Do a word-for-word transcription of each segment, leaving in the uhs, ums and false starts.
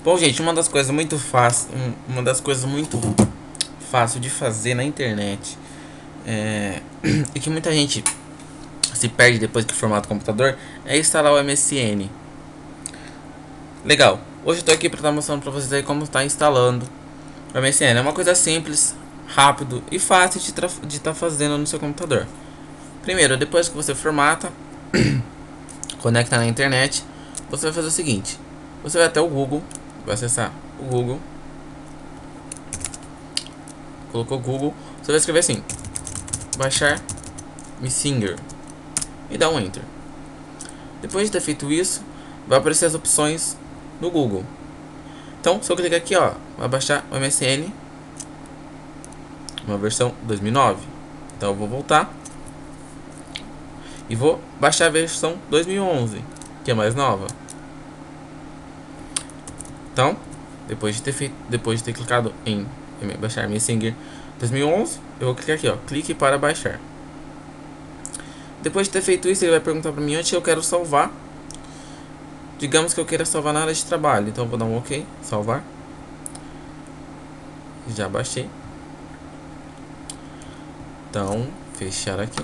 Bom, gente, uma das coisas muito fácil, uma das coisas muito fácil de fazer na internet é, e que muita gente se perde depois que formata o computador é instalar o M S N. Legal. Hoje eu tô aqui para estar mostrando para vocês aí como está instalando o M S N. É uma coisa simples, rápido e fácil de estar fazendo no seu computador. Primeiro, depois que você formata, conecta na internet, você vai fazer o seguinte: você vai até o Google, vai acessar o Google, colocou Google, você vai escrever assim: baixar Messenger e dá um enter. Depois de ter feito isso, vai aparecer as opções no Google. Então, se eu clicar aqui, ó, vai baixar o M S N, uma versão dois mil e nove. Então eu vou voltar e vou baixar a versão dois mil e onze, que é mais nova. Então, depois de ter feito, depois de ter clicado em baixar Messenger dois mil e onze, eu vou clicar aqui, ó, clique para baixar. Depois de ter feito isso, ele vai perguntar para mim onde eu quero salvar. Digamos que eu queira salvar na área de trabalho, então eu vou dar um OK, salvar. Já baixei. Então, fechar aqui.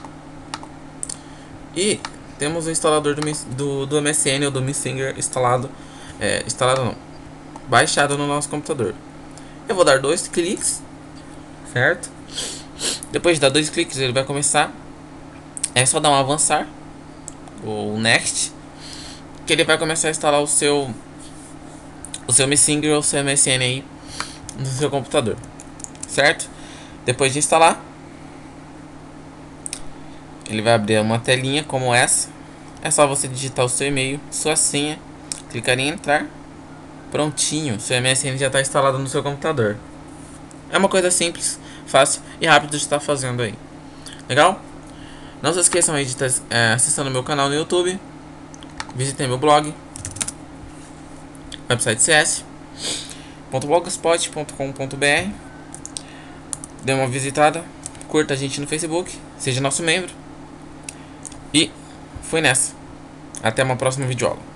E temos o instalador do, do, do M S N ou do Messenger instalado, é, instalado não, baixado no nosso computador. Eu vou dar dois cliques, certo? Depois de dar dois cliques, ele vai começar. É só dar um avançar ou next, que ele vai começar a instalar o seu o seu Messenger ou o seu M S N aí no seu computador, certo? Depois de instalar, ele vai abrir uma telinha como essa. É só você digitar o seu e-mail, sua senha, clicar em entrar. Prontinho, seu M S N já está instalado no seu computador. É uma coisa simples, fácil e rápido de estar fazendo aí. Legal? Não se esqueçam aí de estar é, acessando meu canal no YouTube. Visitem meu blog, website c s ponto blogspot ponto com ponto b r. Dê uma visitada, curta a gente no Facebook, seja nosso membro. E foi nessa. Até uma próxima videoaula.